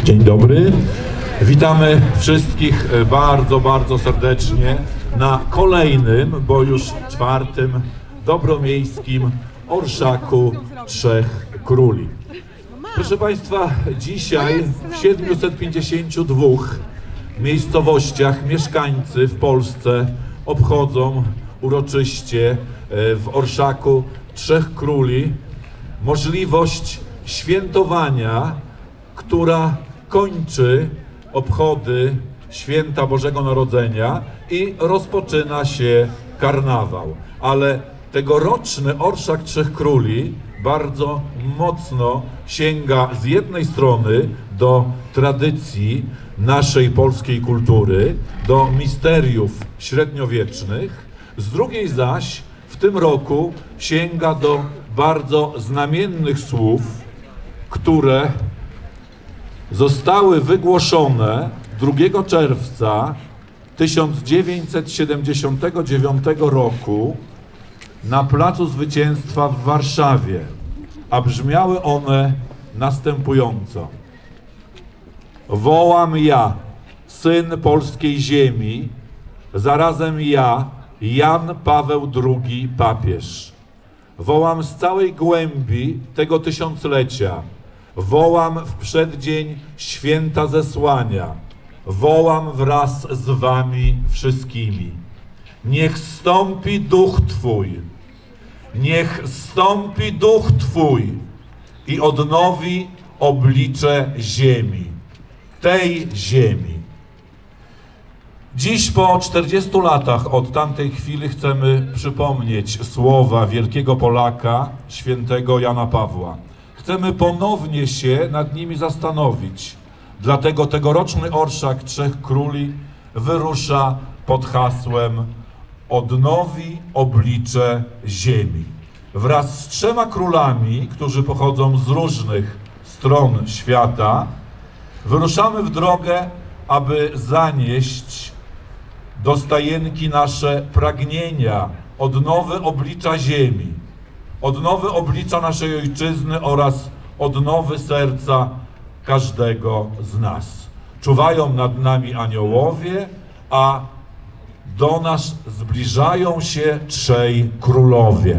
Dzień dobry. Witamy wszystkich bardzo, bardzo serdecznie na kolejnym, bo już czwartym dobromiejskim Orszaku Trzech Króli. Proszę Państwa, dzisiaj w 752 miejscowościach mieszkańcy w Polsce obchodzą uroczyście w Orszaku Trzech Króli możliwość świętowania, która kończy obchody Święta Bożego Narodzenia i rozpoczyna się karnawał. Ale tegoroczny Orszak Trzech Króli bardzo mocno sięga z jednej strony do tradycji naszej polskiej kultury, do misteriów średniowiecznych, z drugiej zaś w tym roku sięga do bardzo znamiennych słów, które zostały wygłoszone 2 czerwca 1979 roku na Placu Zwycięstwa w Warszawie, a brzmiały one następująco. Wołam ja, syn polskiej ziemi, zarazem ja, Jan Paweł II, papież. Wołam z całej głębi tego tysiąclecia. Wołam w przeddzień święta zesłania. Wołam wraz z wami wszystkimi. Niech zstąpi duch Twój. Niech zstąpi duch Twój i odnowi oblicze ziemi. Tej ziemi. Dziś po 40 latach od tamtej chwili chcemy przypomnieć słowa wielkiego Polaka, świętego Jana Pawła. Chcemy ponownie się nad nimi zastanowić. Dlatego tegoroczny Orszak Trzech Króli wyrusza pod hasłem Odnowi oblicze ziemi. Wraz z 3 królami, którzy pochodzą z różnych stron świata, wyruszamy w drogę, aby zanieść do stajenki nasze pragnienia, odnowy oblicza ziemi, odnowy oblicza naszej ojczyzny oraz odnowy serca każdego z nas. Czuwają nad nami aniołowie, a do nas zbliżają się 3 królowie.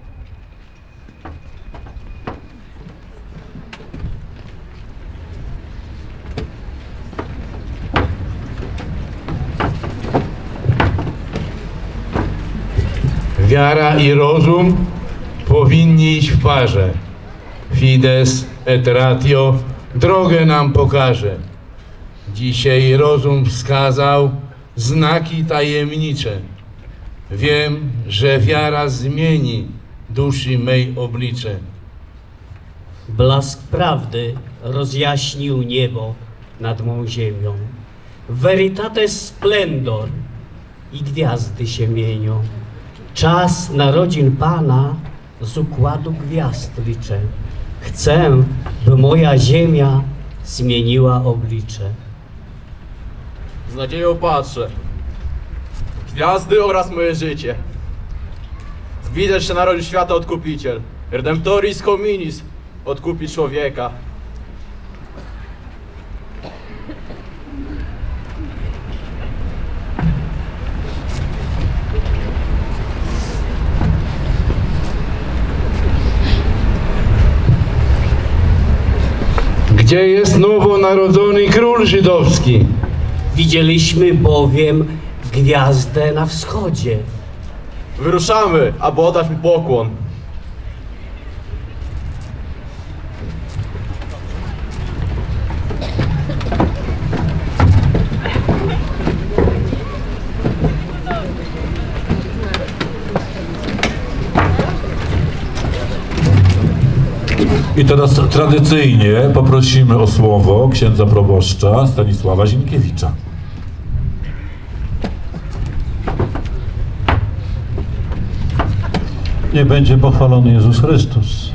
Wiara i rozum powinni iść w parze. Fides et ratio drogę nam pokaże. Dzisiaj rozum wskazał znaki tajemnicze. Wiem, że wiara zmieni duszy mej oblicze. Blask prawdy rozjaśnił niebo nad mą ziemią. Veritates splendor i gwiazdy się mienią. Czas narodzin Pana z układu gwiazd liczę. Chcę, by moja ziemia zmieniła oblicze. Z nadzieją patrzę. Gwiazdy oraz moje życie. Widzę, że narodził świata Odkupiciel. Redemptoris hominis. Odkupi człowieka. Gdzie jest nowonarodzony król żydowski? Widzieliśmy bowiem gwiazdę na wschodzie. Wyruszamy, aby oddać mu pokłon. I teraz tradycyjnie poprosimy o słowo księdza proboszcza Stanisława Zienkiewicza. Niech będzie pochwalony Jezus Chrystus.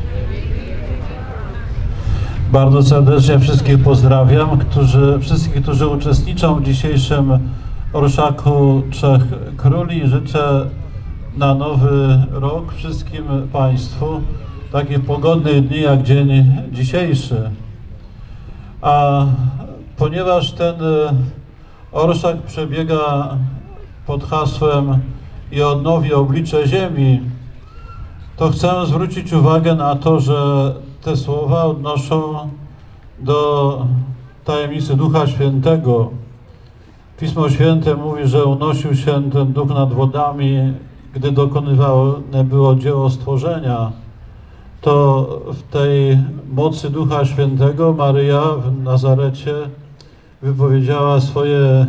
Bardzo serdecznie wszystkich pozdrawiam, wszystkich, którzy uczestniczą w dzisiejszym Orszaku Trzech Króli. Życzę na nowy rok wszystkim Państwu takich pogodnych dni jak dzień dzisiejszy. A ponieważ ten orszak przebiega pod hasłem i odnowi oblicze ziemi, to chcę zwrócić uwagę na to, że te słowa odnoszą do tajemnicy Ducha Świętego. Pismo Święte mówi, że unosił się ten Duch nad wodami, gdy dokonywane było dzieło stworzenia. To w tej mocy Ducha Świętego Maryja w Nazarecie wypowiedziała swoje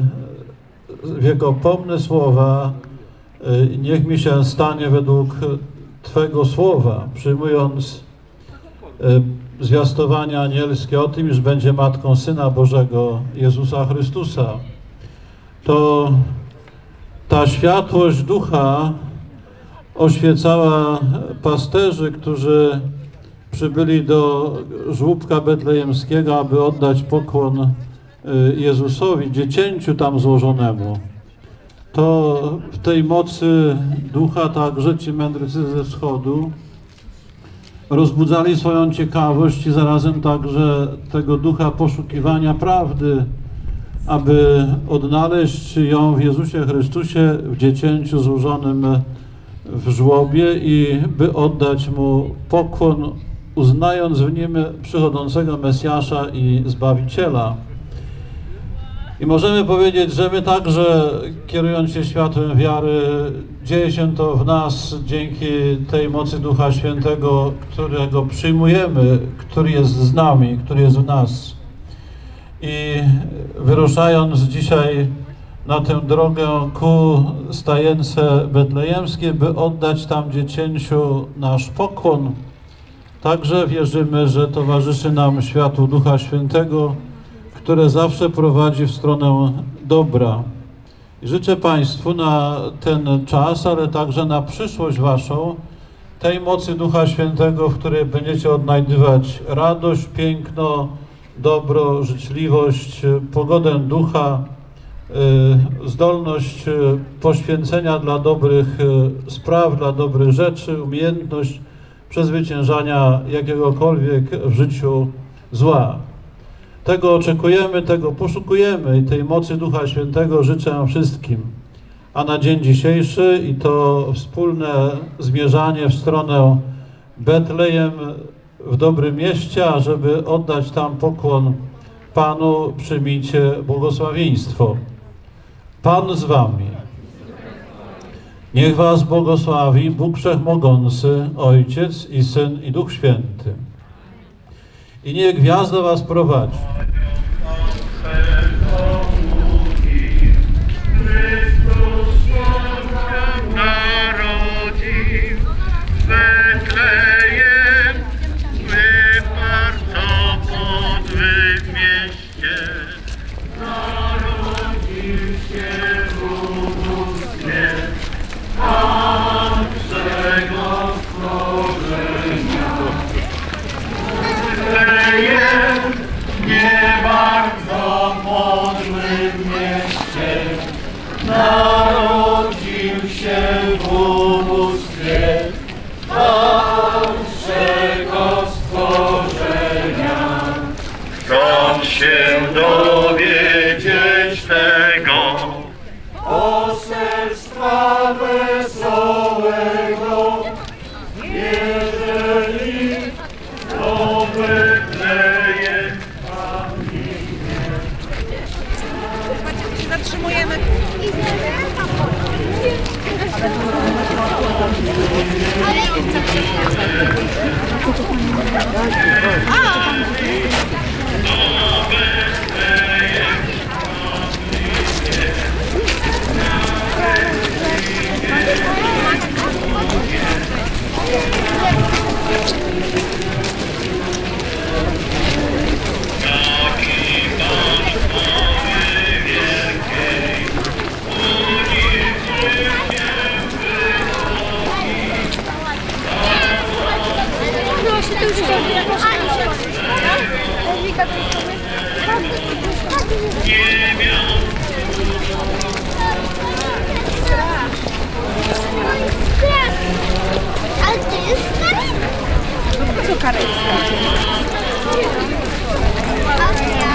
wiekopomne słowa: niech mi się stanie według Twego słowa, przyjmując zwiastowania anielskie o tym, iż będzie matką Syna Bożego, Jezusa Chrystusa. To ta światłość Ducha oświecała pasterzy, którzy przybyli do żłóbka betlejemskiego, aby oddać pokłon Jezusowi, dziecięciu tam złożonemu. To w tej mocy Ducha także ci mędrcy ze wschodu rozbudzali swoją ciekawość i zarazem także tego ducha poszukiwania prawdy, aby odnaleźć ją w Jezusie Chrystusie, w dziecięciu złożonym w żłobie i by oddać Mu pokłon, uznając w Nim przychodzącego Mesjasza i Zbawiciela. I możemy powiedzieć, że my także, kierując się światłem wiary, dzieje się to w nas dzięki tej mocy Ducha Świętego, którego przyjmujemy, który jest z nami, który jest w nas. I wyruszając dzisiaj na tę drogę ku stajence betlejemskiej, by oddać tam dziecięciu nasz pokłon, także wierzymy, że towarzyszy nam światło Ducha Świętego, które zawsze prowadzi w stronę dobra. I życzę Państwu na ten czas, ale także na przyszłość Waszą, tej mocy Ducha Świętego, w której będziecie odnajdywać radość, piękno, dobro, życzliwość, pogodę ducha, zdolność poświęcenia dla dobrych spraw, dla dobrych rzeczy, umiejętność przezwyciężania jakiegokolwiek w życiu zła. Tego oczekujemy, tego poszukujemy i tej mocy Ducha Świętego życzę wszystkim. A na dzień dzisiejszy i to wspólne zmierzanie w stronę Betlejem w dobrym mieście, ażeby oddać tam pokłon Panu, przyjmijcie błogosławieństwo. Pan z wami. Niech was błogosławi Bóg Wszechmogący, Ojciec i Syn i Duch Święty. I niech gwiazda was prowadzi. Narodził się w ubóstwie naszego stworzenia. Chcą się dowiedzieć tego poselstwa wesołego, jeżeli do Betlejem zatrzymujemy. Ale to jest karetka. Co karetka?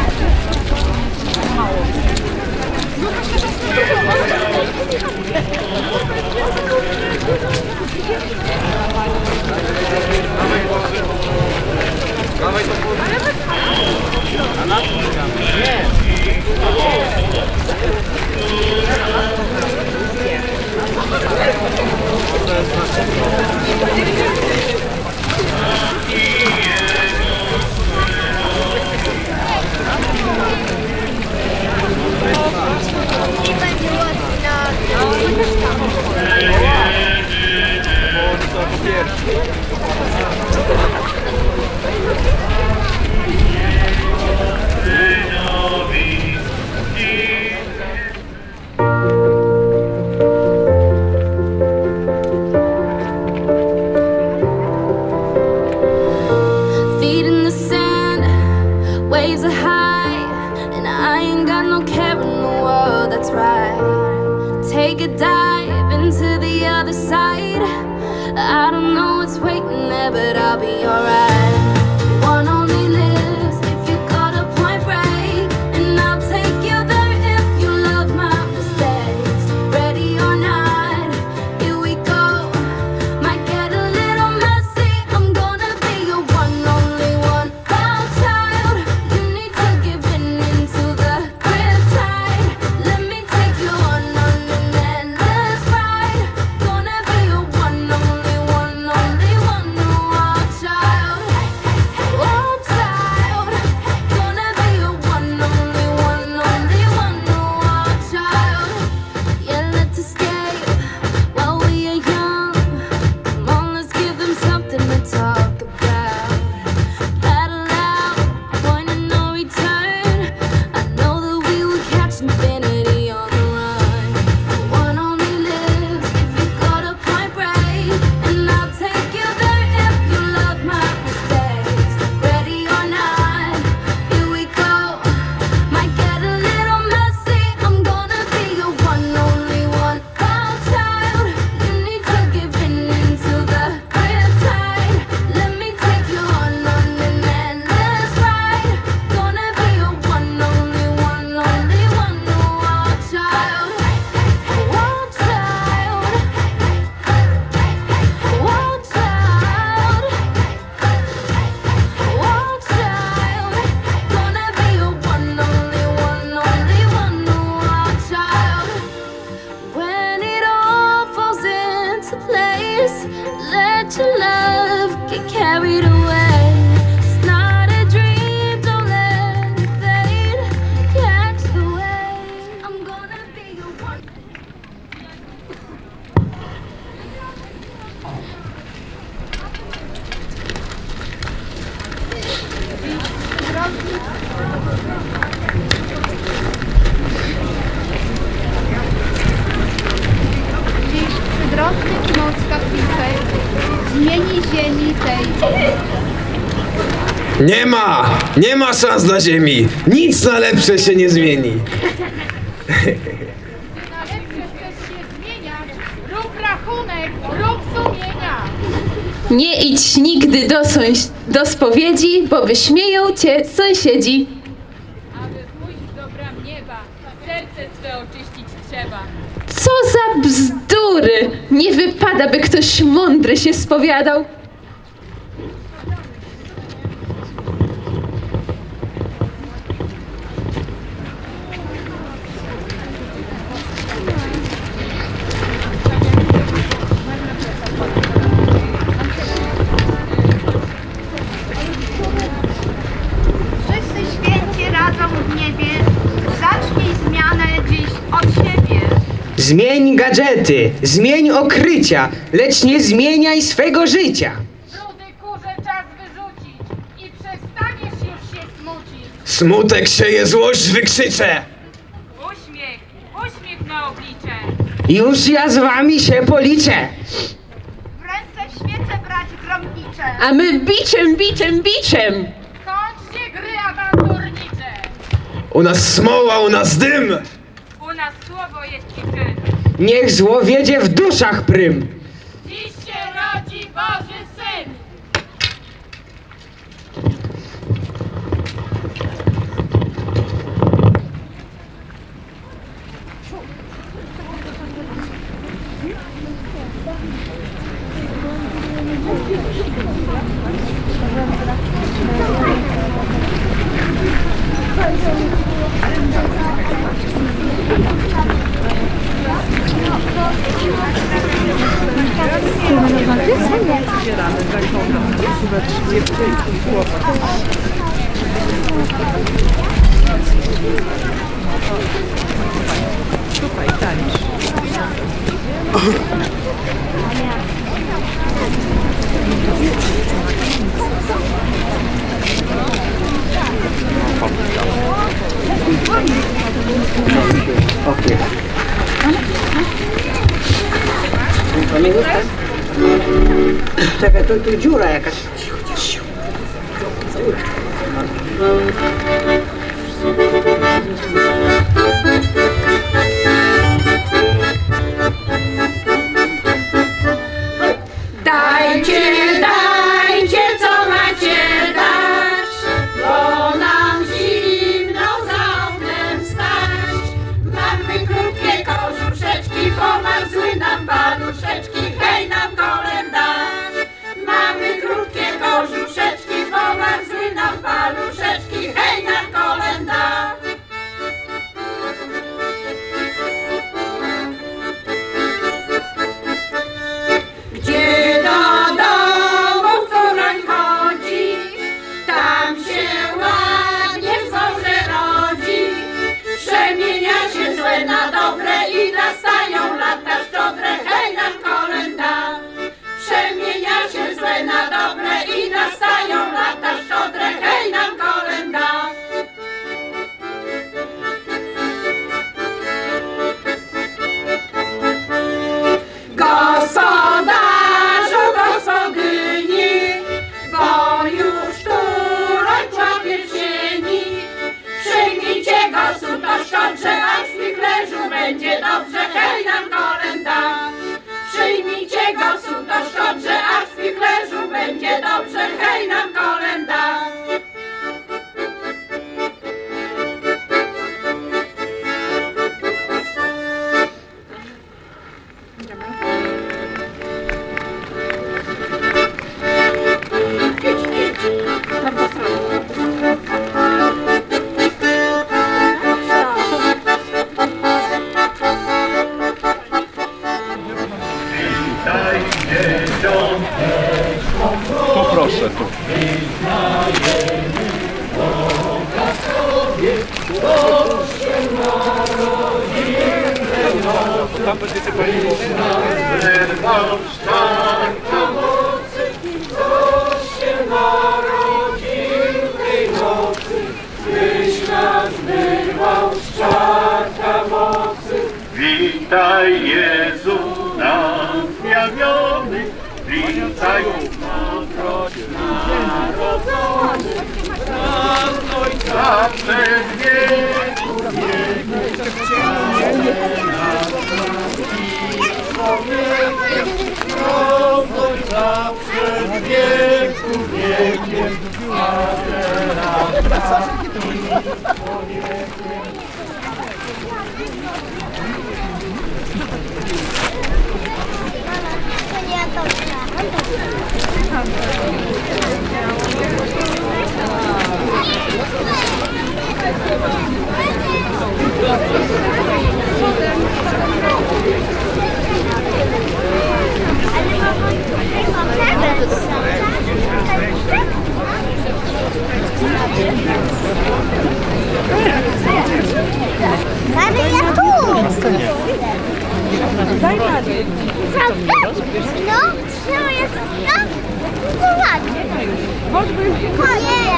feet in the sand, waves are high, and I ain't got no care in the world, that's right. Take a dive into the other side. I don't know what's waiting there, but I'll be alright. One only lives if you go to Point Break, and I'll take you there if you love my mistakes. Ready or not, here we go. Might get a little messy, I'm gonna be your one, only one. Wild child, you need to give in into the riptide. Let me take you on an endless ride. Gonna be your one, only one, only one. Wild child, wild child. Gonna be your one, only one, only one. Wild child. Yeah, let's escape while we are young. Come on, let's give them something to talk about. Paddle out, point of no return. I know that we will catch infinity on the run. One only lives if you go to Point Break, and I'll take you there if you love my mistakes. Ready or not, here we go. Might get a little messy, I'm gonna be your one, only one. Wild child, you need to give in into the riptide. Let me take you on an endless ride. Gonna be your one, only one, only one. Wild child, wild child, wild child, wild child. Gonna be your one, only one, only one. Wild child. When it all falls into place, let your love get carried away. It's not a dream, don't let it fade. Catch the wave, I'm gonna be your one. Dziś przydrożnych mockach pisej zmieni ziemi tej. Nie ma szans na ziemi. Nic na lepsze się nie zmieni. Na lepsze chcesz się zmieniać, rób rachunek, rób sumienia. Nie idź nigdy do spowiedzi, bo wyśmieją cię sąsiedzi. Aby pójść do bram nieba, serce swe oczyścić trzeba. Co za bzdury! Nie wypada, by ktoś mądry się spowiadał. Wszyscy święci radzą w niebie, zacznij zmianę dziś od siebie. Zmień gadżety, zmień okrycia, lecz nie zmieniaj swego życia. Brudy kurze czas wyrzucić i przestaniesz już się smucić. Smutek sieje, złość wykrzyczę. Uśmiech na oblicze. Już ja z wami się policzę. W ręce świece brać gromnicze. A my biczem. Kończcie gry awanturnicze. U nas smoła, u nas dym. U nas słowo jest i czyn. Niech zło wiedzie w duszach prym. Dziś się rodzi Boży Syn. Czekaj, to dziura jakaś. losu to szczodrze, a w spichlerzu będzie dobrze, hej nam kolenda. Tu proszę, tu. Tam będziecie powiedzieć. Witaj Jezu nam zjawiony, witaj Mądrość narodzony, nam Ojca przez wieków wieków, Ojca przez wieków wiekiem, a teraz No, trzeba jest tam, to ładnie. Nie,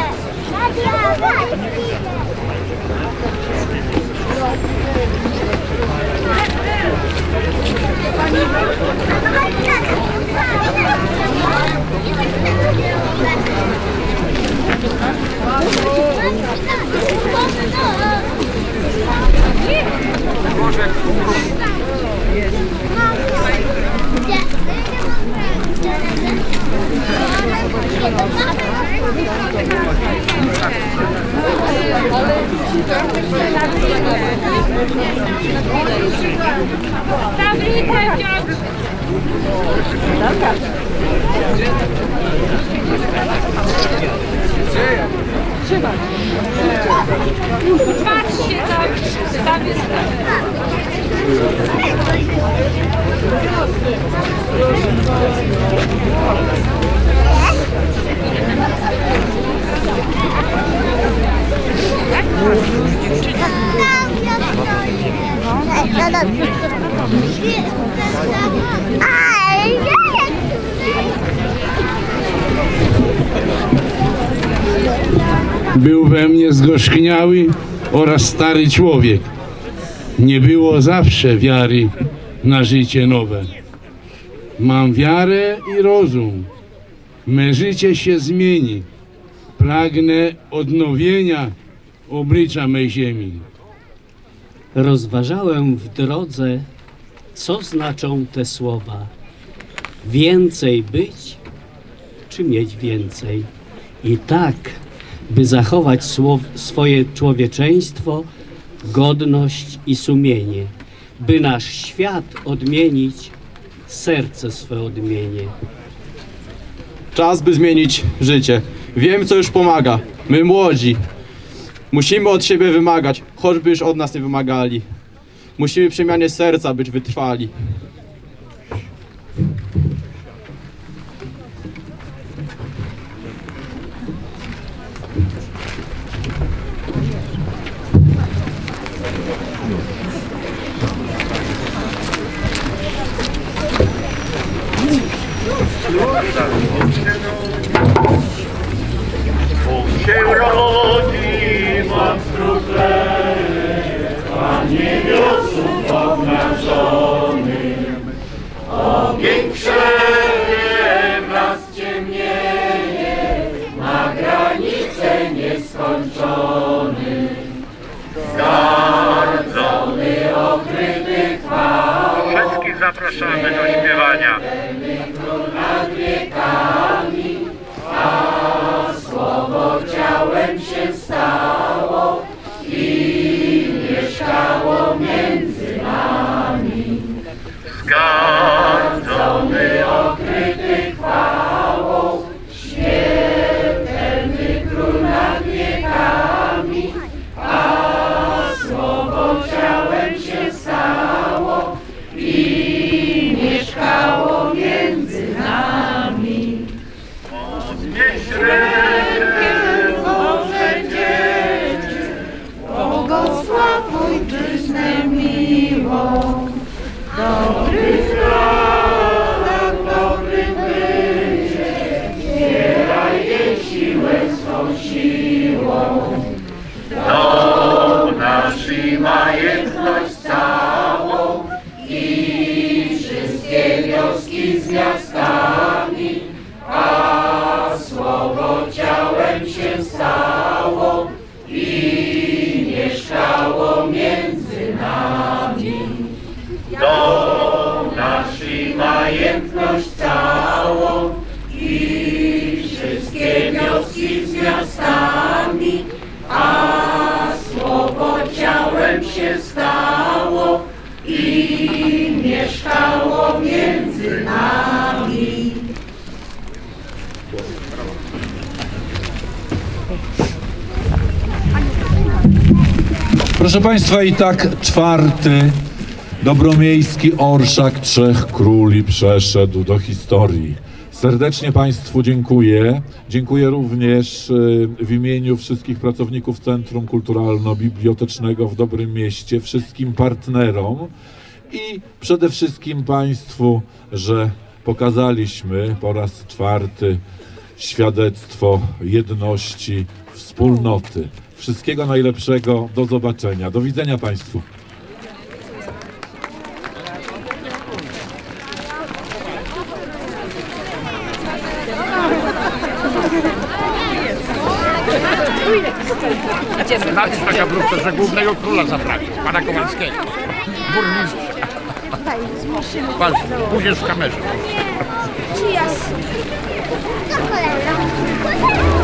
patrzcie tam jest Był we mnie zgorzkniały oraz stary człowiek. Nie było zawsze wiary na życie nowe. Mam wiarę i rozum. Me życie się zmieni. Pragnę odnowienia oblicza mej ziemi. Rozważałem w drodze, co znaczą te słowa. Więcej być, czy mieć więcej. I tak, by zachować swoje człowieczeństwo, godność i sumienie, by nasz świat odmienić, serce swe odmienię. Czas, by zmienić życie. Wiem, co już pomaga. My młodzi. Musimy od siebie wymagać, choćby już od nas nie wymagali. Musimy przemianie serca być wytrwali. Bóg się rodzi, ma wstróżenie, a niebiosu obnażony. mamy miło. Dobry chleb, dobry wyciek, zbieraj jej siłę swą siłą. Dom nasz i majątność całą i wszystkie wioski z miastami, a słowo ciałem się stało i mieszkało między nami. Dom nasz i majątność całą i wszystkie wioski z miastami, a słowo ciałem się stało i mieszkało między nami. Proszę Państwa, i tak czwarty dobromiejski orszak Trzech Króli przeszedł do historii. Serdecznie Państwu dziękuję. Dziękuję również w imieniu wszystkich pracowników Centrum Kulturalno-Bibliotecznego w Dobrym Mieście, wszystkim partnerom i przede wszystkim Państwu, że pokazaliśmy po raz czwarty świadectwo jedności, wspólnoty. Wszystkiego najlepszego, do zobaczenia. Do widzenia Państwu. Nacisk taka wróżka, że głównego króla zaprawi, pana Kowalskiego. Burmistrza. Patrz, pójdziesz w kamerze. Czy jest?